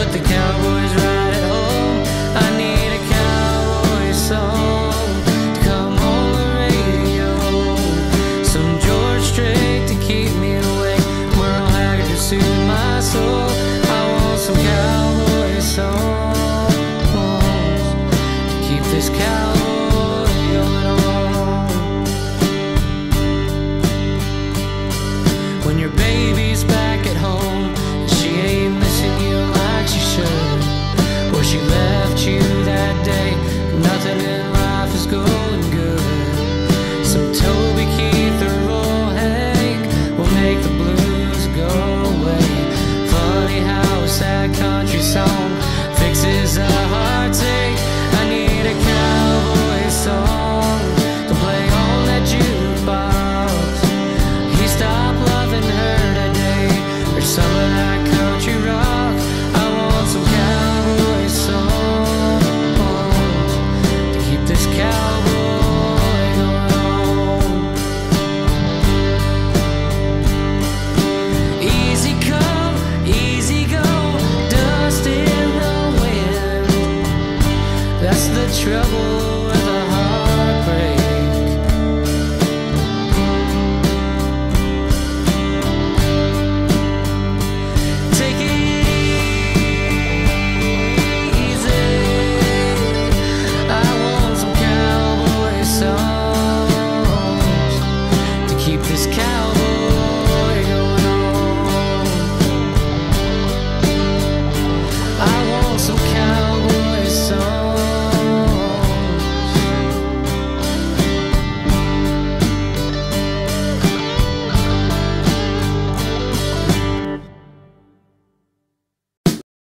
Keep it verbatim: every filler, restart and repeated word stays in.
but the Cowboys right at home. I need a cowboy song to come on the radio. Some George Strait to keep me awake. Merle Haggard to soothe my soul.